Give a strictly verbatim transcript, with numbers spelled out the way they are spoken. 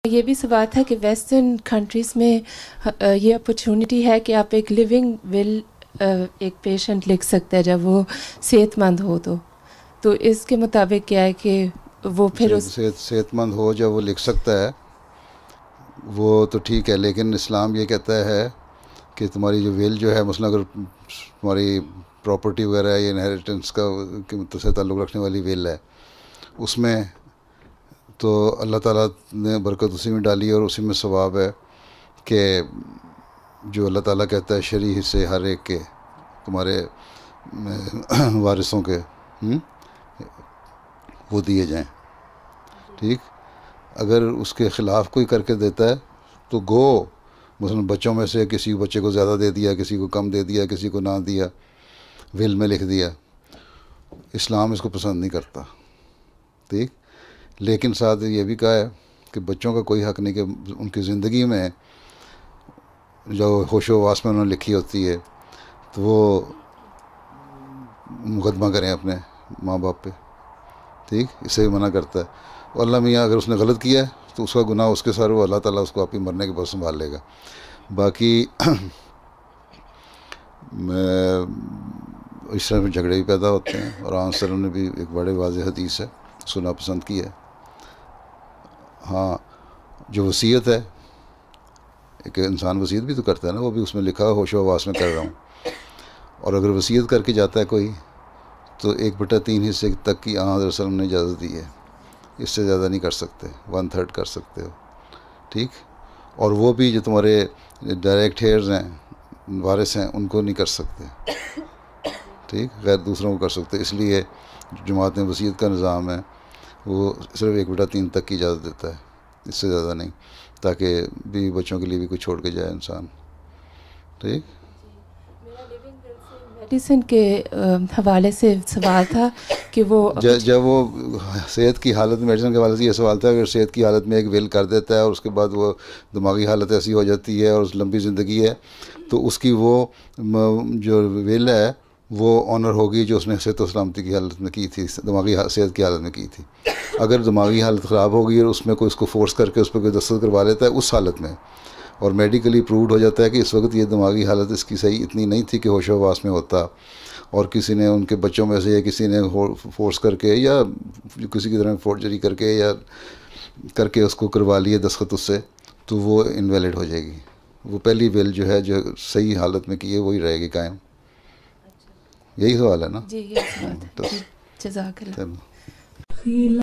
یہ بھی سوال تھا کہ ویسٹرن کنٹریز میں یہ اپرچونٹی ہے کہ آپ ایک لیونگ ول ایک پیشنٹ لکھ سکتا ہے جب وہ صحت مند ہو تو تو اس کے مطابق کیا ہے کہ وہ پھر اس صحت صحت مند ہو جب وہ لکھ سکتا ہے وہ تو ٹھیک ہے، لیکن اسلام یہ کہتا ہے کہ تمہاری جو ول جو ہے مثلا اگر تمہاری پراپرٹی وغیرہ یا انہیریٹنس کا سے تعلق رکھنے والی ول ہے، اس میں تو اللہ تعالیٰ نے برکت اسی میں ڈالی ہے اور اسی میں ثواب ہے کہ جو اللہ تعالیٰ کہتا ہے شرعی حصے ہر ایک کے تمہارے وارثوں کے وہ دیے جائیں. ٹھیک، اگر اس کے خلاف کوئی کر کے دیتا ہے تو گو مثلا بچوں میں سے کسی بچے کو زیادہ دے دیا، کسی کو کم دے دیا، کسی کو نہ دیا، ول میں لکھ دیا، اسلام اس کو پسند نہیں کرتا. ٹھیک، لیکن ساتھ یہ بھی کہا ہے کہ بچوں کا کوئی حق نہیں کہ ان کی زندگی میں جو ہوش و حواس میں انہوں نے لکھی ہوتی ہے تو وہ مقدمہ کریں اپنے ماں باپ پہ. ٹھیک، اسے بھی منع کرتا ہے. اور اللہ میاں اگر اس نے غلط کیا ہے تو اس کا گناہ اس کے ساتھ وہ اللہ تعالیٰ اس کو آپ ہی مرنے کے بعد سنبھال لے گا. باقی میں اس طرح میں جھگڑے بھی پیدا ہوتے ہیں اور آن سر نے بھی ایک بڑے واضح حدیث ہے سنا پسند کی ہے. ہاں، جو وصیت ہے ایک انسان وصیت بھی تو کرتا ہے نا، وہ بھی اس میں لکھا ہے ہوش و حواس میں کر رہا ہوں. اور اگر وصیت کر کے جاتا ہے کوئی تو ایک بٹا تین حصے تک کی آن حضرت صلی اللہ علیہ وسلم نے اجازت دی ہے، اس سے زیادہ نہیں کر سکتے، ون تھرڈ کر سکتے ہو. ٹھیک، اور وہ بھی جو تمہارے ڈائریکٹ ہیئرز ہیں وارث ہیں ان کو نہیں کر سکتے. ٹھیک، غیر دوسروں کو کر سکتے. اس لیے جماعت میں وصیت کا نظام ہے وہ صرف ایک بٹا تین تک کی اجازت دیتا ہے، اس سے زیادہ نہیں، تاکہ بیوی بچوں کے لیے بھی کچھ چھوڑ کے جائے انسان. ٹھیک، میڈیسن کے حوالے سے سوال تھا کہ وہ جب وہ صحت کی حالت میں میڈیسن کے حوالے سے یہ سوال تھا اگر صحت کی حالت میں ایک ول کر دیتا ہے اور اس کے بعد وہ دماغی حالت ایسی ہو جاتی ہے اور لمبی زندگی ہے تو اس کی وہ جو ول ہے وہ آنر ہوگی جو اس نے صحت و سلامتی کی حالت میں کی تھی، دماغی صحت کی حالت میں کی تھی. اگر دماغی حالت خراب ہوگی اور اس میں کوئی اس کو فورس کر کے اس پہ کوئی دستخط کروا لیتا ہے اس حالت میں اور میڈیکلی پرووڈ ہو جاتا ہے کہ اس وقت یہ دماغی حالت اس کی صحیح اتنی نہیں تھی کہ ہوش و حواس میں ہوتا اور کسی نے ان کے بچوں میں سے یا کسی نے فورس کر کے یا کسی کی طرح فورجری کر کے یا کر کے اس کو کروا لیے دستخط اس سے، تو وہ انویلڈ ہو جائے گی. وہ پہلی ول جو ہے جو صحیح حالت میں کی ہے وہی رہے گی قائم. یہی سوال ہے نا؟ جی، یہ سوال ہے. جزاک اللہ.